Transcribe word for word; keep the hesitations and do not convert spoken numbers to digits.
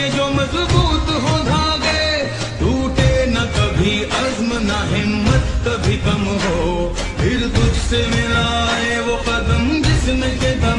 के जो मजबूत हो धागे, टूटे न कभी अज़्म न हिम्मत कभी कम हो, फिर तुझसे मिलाए वो कदम जिसमें के